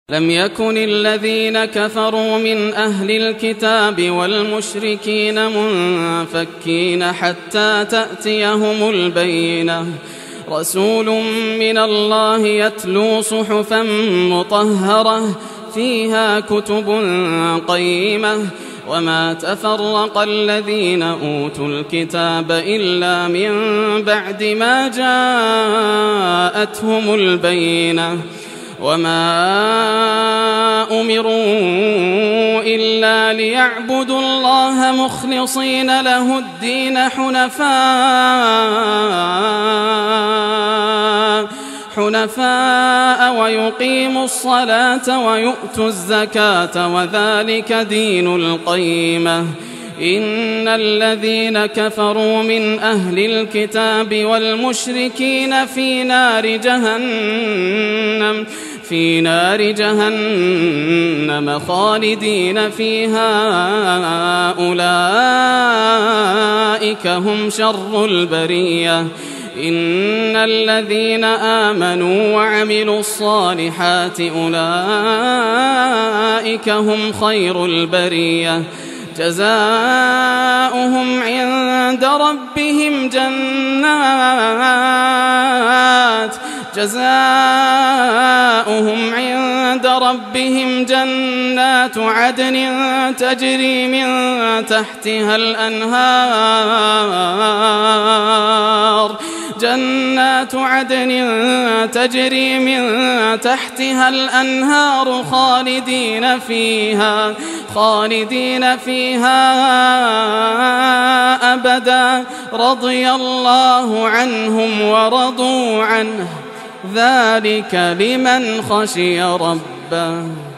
لم يكن الذين كفروا من أهل الكتاب والمشركين منفكين حتى تأتيهم البينة رسول من الله يتلو صحفا مطهرة فيها كتب قيمة وما تفرق الذين أوتوا الكتاب إلا من بعد ما جاءتهم البينة وما أمروا إلا ليعبدوا الله مخلصين له الدين حنفاء ويقيموا الصلاة ويؤتوا الزكاة وذلك دين القيمة إن الذين كفروا من أهل الكتاب والمشركين في نار جهنم خالدين فيها أولئك هم شر البرية إن الذين آمنوا وعملوا الصالحات أولئك هم خير البرية جزاؤهم عند ربهم جنات عدن تجري من تحتها الأنهار خالدين فيها أبدا رضي الله عنهم ورضوا عنه ذلك لمن خشي ربه.